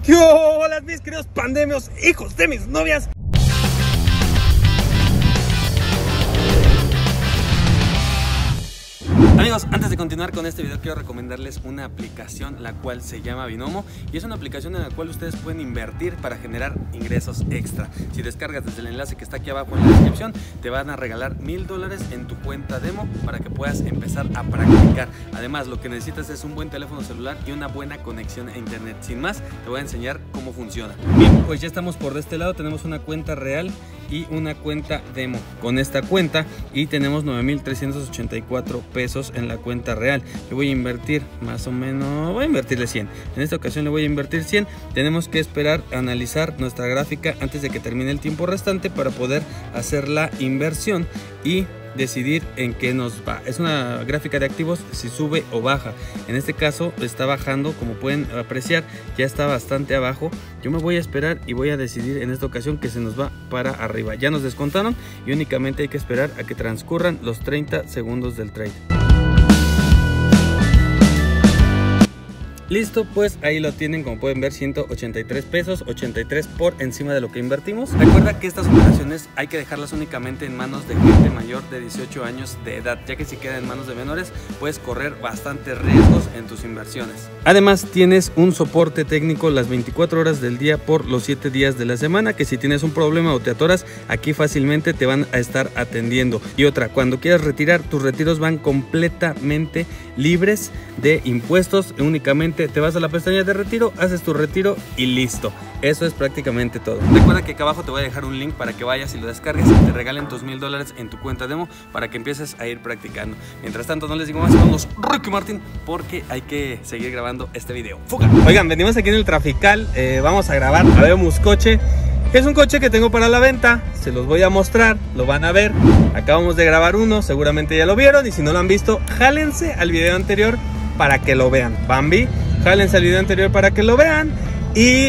¿Qué hola mis queridos pandemios, hijos de mis novias? Amigos, antes de continuar con este video quiero recomendarles una aplicación la cual se llama Binomo y es una aplicación en la cual ustedes pueden invertir para generar ingresos extra. Si descargas desde el enlace que está aquí abajo en la descripción, te van a regalar $1000 en tu cuenta demo para que puedas empezar a practicar. Además, lo que necesitas es un buen teléfono celular y una buena conexión a internet. Sin más, te voy a enseñar cómo funciona. Bien, pues ya estamos por este lado, tenemos una cuenta real y una cuenta demo. Con esta cuenta y tenemos 9,384 pesos en la cuenta real. Yo voy a invertir más o menos, voy a invertirle 100. En esta ocasión le voy a invertir 100. Tenemos que esperar a analizar nuestra gráfica antes de que termine el tiempo restante para poder hacer la inversión y decidir en qué nos va. Es una gráfica de activos, si sube o baja. En este caso está bajando, como pueden apreciar, ya está bastante abajo. Yo me voy a esperar y voy a decidir en esta ocasión que se nos va para arriba. Ya nos descontaron y únicamente hay que esperar a que transcurran los 30 segundos del trade. Listo, pues ahí lo tienen, como pueden ver, 183 pesos, 83 por encima de lo que invertimos. Recuerda que estas operaciones hay que dejarlas únicamente en manos de gente mayor de 18 años de edad, ya que si quedan en manos de menores puedes correr bastantes riesgos en tus inversiones. Además tienes un soporte técnico las 24 horas del día por los 7 días de la semana, que si tienes un problema o te atoras, aquí fácilmente te van a estar atendiendo. Y otra, cuando quieras retirar, tus retiros van completamente libres de impuestos. Únicamente te vas a la pestaña de retiro, haces tu retiro y listo. Eso es prácticamente todo. Recuerda que acá abajo te voy a dejar un link para que vayas y lo descargues y te regalen tus $1000 en tu cuenta demo para que empieces a ir practicando. Mientras tanto, no les digo más, vamos Ricky Martin, porque hay que seguir grabando este video. ¡Fuga! Oigan, venimos aquí en el Trafical, vamos a grabar Habemos Coche. Es un coche que tengo para la venta, se los voy a mostrar, lo van a ver. Acabamos de grabar uno, seguramente ya lo vieron, y si no lo han visto, jálense al video anterior para que lo vean. Bambi, jálense al video anterior para que lo vean. Y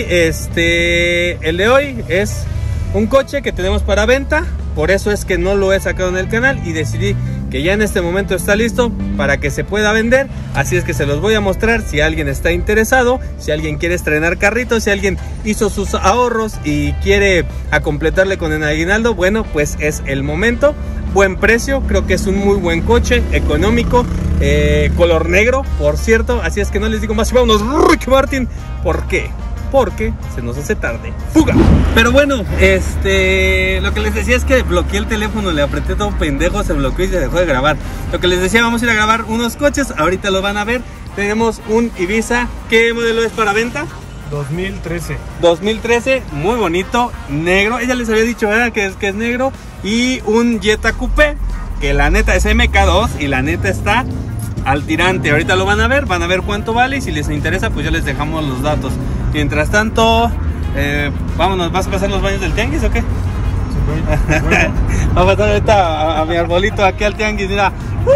el de hoy es un coche que tenemos para venta, por eso es que no lo he sacado en el canal y decidí que ya en este momento está listo para que se pueda vender. Así es que se los voy a mostrar si alguien está interesado, si alguien quiere estrenar carrito, si alguien hizo sus ahorros y quiere a completarle con el aguinaldo. Bueno, pues es el momento. Buen precio, creo que es un muy buen coche, económico, color negro, por cierto. Así es que no les digo más, vámonos Ricky Martin. ¿Por qué? Porque se nos hace tarde. ¡Fuga! Pero bueno, lo que les decía es que bloqueé el teléfono, le apreté todo pendejo, se bloqueó y se dejó de grabar. Lo que les decía, vamos a ir a grabar unos coches, ahorita lo van a ver. Tenemos un Ibiza, ¿qué modelo es para venta? 2013. 2013, muy bonito, negro. Ella les había dicho, ¿verdad? Que es negro. Y un Jetta Coupé, que la neta es MK2 y la neta está al tirante. Ahorita lo van a ver cuánto vale y si les interesa pues ya les dejamos los datos. Mientras tanto, vámonos, ¿vas a pasar los baños del tianguis o qué? Bueno. Vamos a pasar ahorita a mi arbolito aquí al tianguis, mira.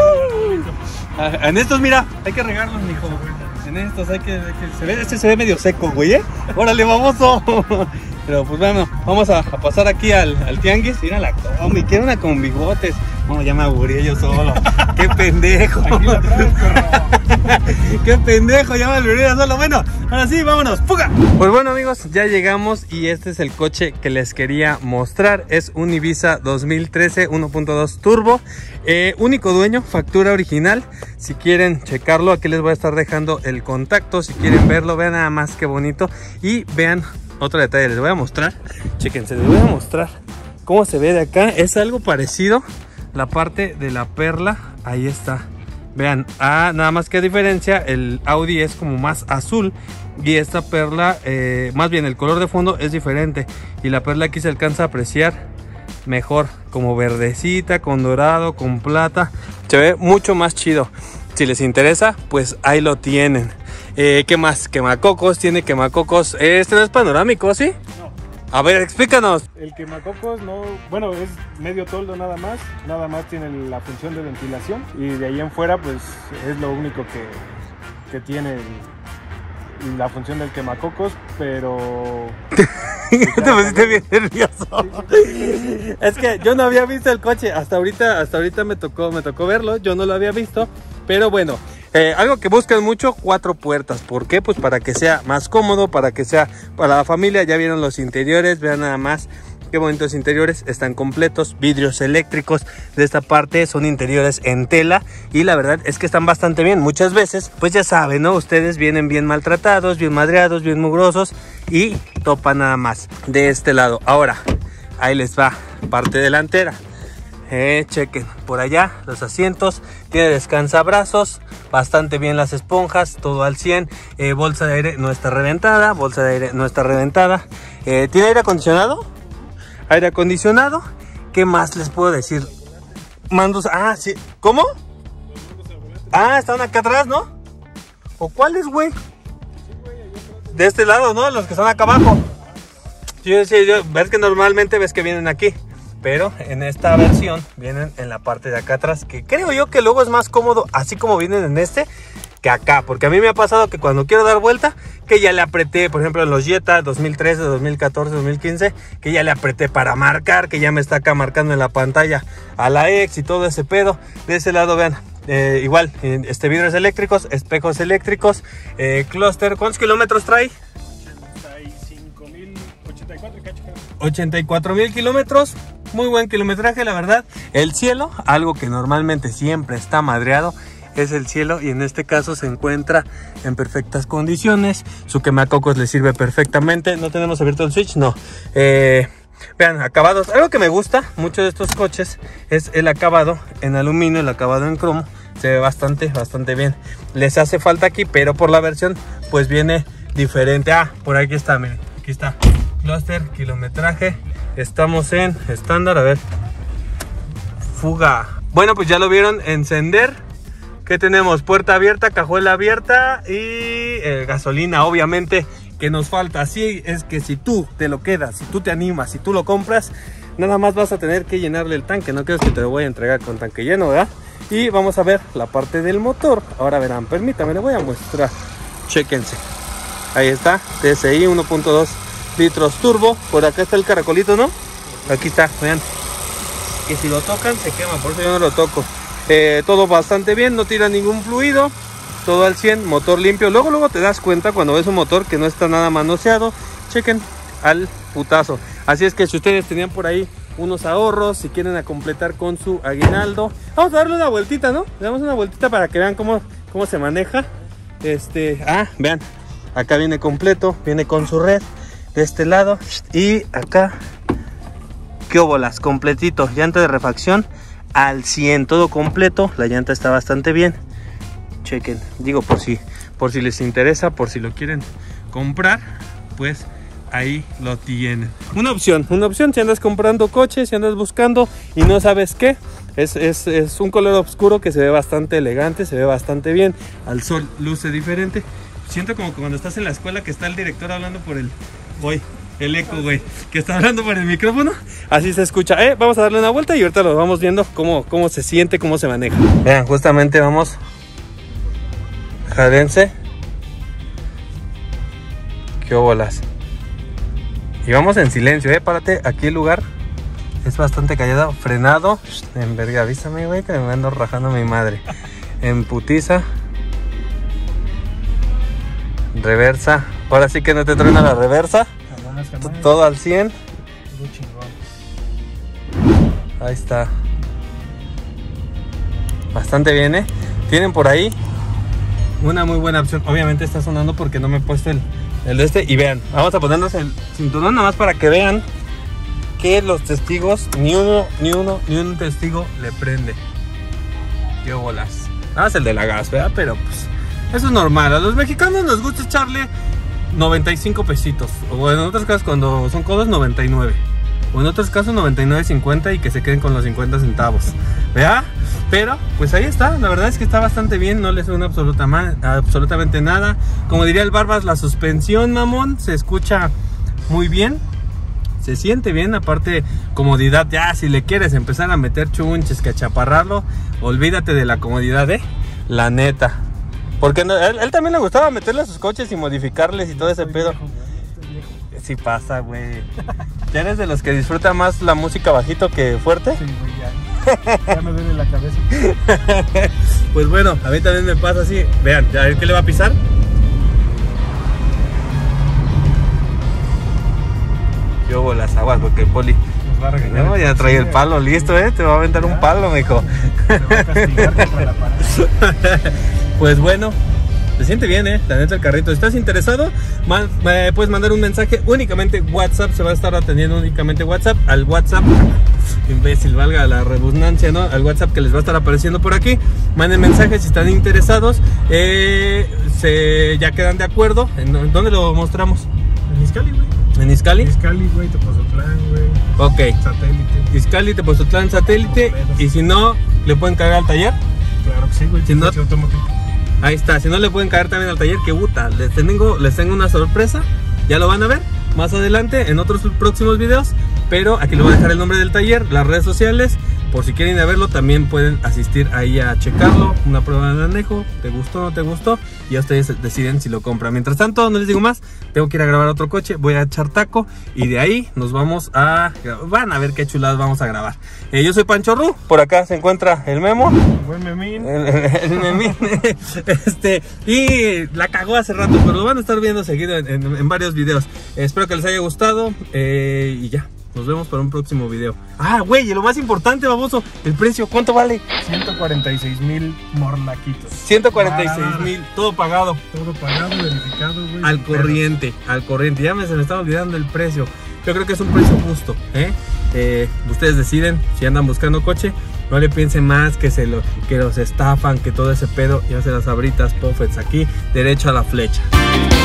En estos, mira, hay que regarlos, mijo. En estos hay que este se ve medio seco, güey, Órale, baboso. Pero pues bueno, vamos a pasar aquí al tianguis. Mira la combi, quiero una con bigotes. Bueno, ya me aburrí yo solo. ¡Qué pendejo! Aquí la traes, perro. ¡Qué pendejo! Ya me aburrí yo solo. Bueno, ahora sí, vámonos. ¡Fuga! Pues bueno, amigos, ya llegamos y este es el coche que les quería mostrar. Es un Ibiza 2013 1.2 turbo. Único dueño, factura original. Si quieren checarlo, aquí les voy a estar dejando el contacto. Si quieren verlo, vean nada más qué bonito. Y vean otro detalle, les voy a mostrar. Chéquense, les voy a mostrar cómo se ve de acá. Es algo parecido. La parte de la perla, ahí está. Vean, nada más que a diferencia, el Audi es como más azul y esta perla, más bien el color de fondo es diferente. Y la perla aquí se alcanza a apreciar mejor, como verdecita, con dorado, con plata. Se ve mucho más chido. Si les interesa, pues ahí lo tienen. ¿Qué más? Quemacocos, tiene quemacocos. Este no es panorámico, ¿sí? No. A ver, explícanos. El quemacocos no, bueno, es medio toldo nada más tiene la función de ventilación y de ahí en fuera pues es lo único que tiene la función del quemacocos, pero... Te pusiste bien nervioso. Sí. Es que yo no había visto el coche, hasta ahorita me tocó verlo, yo no lo había visto, pero bueno, Algo que buscan mucho, 4 puertas. ¿Por qué? Pues para que sea más cómodo, para que sea para la familia. Ya vieron los interiores, vean nada más qué bonitos interiores, están completos, vidrios eléctricos de esta parte, son interiores en tela y la verdad es que están bastante bien. Muchas veces, pues ya saben, ¿no? Ustedes vienen bien maltratados, bien madreados, bien mugrosos y topan nada más de este lado. Ahora, ahí les va, parte delantera. Chequen por allá los asientos, tiene descansabrazos, bastante bien las esponjas, todo al 100. Bolsa de aire no está reventada, bolsa de aire no está reventada. ¿Tiene aire acondicionado? Aire acondicionado. ¿Qué más les puedo decir? Mandos, sí. ¿Cómo? Están acá atrás, ¿no? ¿O cuáles, güey? De este lado, ¿no? Los que están acá abajo. Ves que normalmente ves que vienen aquí, pero en esta versión vienen en la parte de acá atrás, que creo yo que luego es más cómodo así como vienen en este que acá, porque a mí me ha pasado que cuando quiero dar vuelta, que ya le apreté, por ejemplo en los Jetta 2013, 2014, 2015, que ya le apreté para marcar, que ya me está acá marcando en la pantalla a la X y todo ese pedo. De ese lado vean, igual, vidrios eléctricos, espejos eléctricos, clúster. ¿Cuántos kilómetros trae? 84,000 kilómetros, muy buen kilometraje la verdad. El cielo, algo que normalmente siempre está madreado, es el cielo y en este caso se encuentra en perfectas condiciones. Su quemacocos le sirve perfectamente. No tenemos abierto el switch, no. Vean, acabados. Algo que me gusta mucho de estos coches es el acabado en aluminio, el acabado en cromo. Se ve bastante bien. Les hace falta aquí, pero por la versión pues viene diferente. Por aquí está, miren, aquí está. Cluster, kilometraje. Estamos en estándar, a ver. Fuga. Bueno, pues ya lo vieron, encender. ¿Qué tenemos? Puerta abierta, cajuela abierta y gasolina, obviamente, que nos falta. Así es que si tú te lo quedas, si tú te animas, si tú lo compras, nada más vas a tener que llenarle el tanque. No crees que te lo voy a entregar con tanque lleno, ¿verdad? Y vamos a ver la parte del motor. Ahora verán, permítame, le voy a mostrar. Chéquense. Ahí está, TSI 1.2 litros turbo. Por acá está el caracolito, ¿no? Aquí está, vean. Que si lo tocan se quema, por eso yo no lo toco. Todo bastante bien, no tira ningún fluido, todo al 100, motor limpio. Luego te das cuenta cuando ves un motor que no está nada manoseado. Chequen al putazo. Así es que si ustedes tenían por ahí unos ahorros, si quieren a completar con su aguinaldo, vamos a darle una vueltita, ¿no? Le damos una vueltita para que vean cómo se maneja. Vean, acá viene completo, viene con su red de este lado y acá, qué óbolas, completito, llanta de refacción al 100, todo completo. La llanta está bastante bien. Chequen, digo por si les interesa, por si lo quieren comprar, pues ahí lo tienen. Una opción si andas comprando coches, si andas buscando y no sabes qué, es un color oscuro que se ve bastante elegante, se ve bastante bien. Al sol luce diferente. Siento como que cuando estás en la escuela que está el director hablando por el eco, güey, que está hablando por el micrófono. Así se escucha. Vamos a darle una vuelta y ahorita lo vamos viendo cómo se siente, cómo se maneja. Vean, justamente vamos. Jadense. Qué bolas. Y vamos en silencio, párate. Aquí el lugar es bastante callado. Frenado. En verga, avísame, güey, que me ando rajando a mi madre. En putiza. Reversa. Ahora sí que no te truena la reversa. Todo al 100. Ahí está. Bastante bien, Tienen por ahí una muy buena opción. Obviamente está sonando porque no me he puesto el de este. Y vean, vamos a ponernos el cinturón nada más para que vean que los testigos, ni un testigo le prende. Qué bolas. Nada más el de la gas, ¿verdad? Pero pues eso es normal. A los mexicanos nos gusta echarle 95 pesitos. O en otros casos, cuando son codos, 99. O en otros casos 99.50 y que se queden con los 50 centavos. ¿Vea? Pero pues ahí está, la verdad es que está bastante bien, no le suena absolutamente nada. Como diría el Barbas, la suspensión, mamón, se escucha muy bien. Se siente bien, aparte comodidad. Ya si le quieres empezar a meter chunches, que achaparrarlo, olvídate de la comodidad, la neta. Porque él también le gustaba meterle a sus coches y modificarles y todo ese pedo. Sí pasa, güey. ¿Ya eres de los que disfruta más la música bajito que fuerte? Sí, güey, ya me duele la cabeza. Pues bueno, a mí también me pasa así. Vean, a ver qué le va a pisar. Yo hago las aguas porque el Poli Nos va a regañar. no, ya trae el palo listo, te va a aventar un palo, mijo. Te va a castigar contra la pared. Pues bueno, se siente bien, la neta el carrito. ¿Estás interesado? Puedes mandar un mensaje, únicamente WhatsApp, se va a estar atendiendo únicamente WhatsApp, al WhatsApp, imbécil, valga la redundancia, ¿no? Al WhatsApp que les va a estar apareciendo por aquí. Manden mensajes si están interesados, ya quedan de acuerdo. ¿Dónde lo mostramos? En Izcalli, güey. ¿En Izcalli? Izcalli, güey, Tepozotlán, güey. Ok. Satélite. Izcalli, Tepozotlán, Satélite. Y si no, le pueden cargar al taller. Claro que sí, güey. Si no- Automotive. Ahí está, si no le pueden caer también al taller, que puta, les tengo una sorpresa, ya lo van a ver más adelante en otros próximos videos, pero aquí les voy a dejar el nombre del taller, las redes sociales, por si quieren ir a verlo también pueden asistir ahí a checarlo, una prueba de manejo, te gustó, no te gustó, y ya ustedes deciden si lo compran. Mientras tanto, no les digo más, tengo que ir a grabar otro coche, voy a echar taco, y de ahí nos vamos van a ver qué chuladas vamos a grabar. Yo soy Pancho Ru, por acá se encuentra el Memo. Buen memín. El Memín. Y la cagó hace rato, pero lo van a estar viendo seguido en varios videos. Espero que les haya gustado y ya, nos vemos para un próximo video. Ah, güey, y lo más importante, baboso, el precio, ¿cuánto vale? 146,000 morlaquitos. 146,000, todo pagado. Todo pagado, verificado, güey. Al corriente, ya se me estaba olvidando el precio. Yo creo que es un precio justo, ustedes deciden si andan buscando coche. No le piensen más que los estafan, que todo ese pedo. Ya se las abritas, Puffets aquí, derecho a la flecha.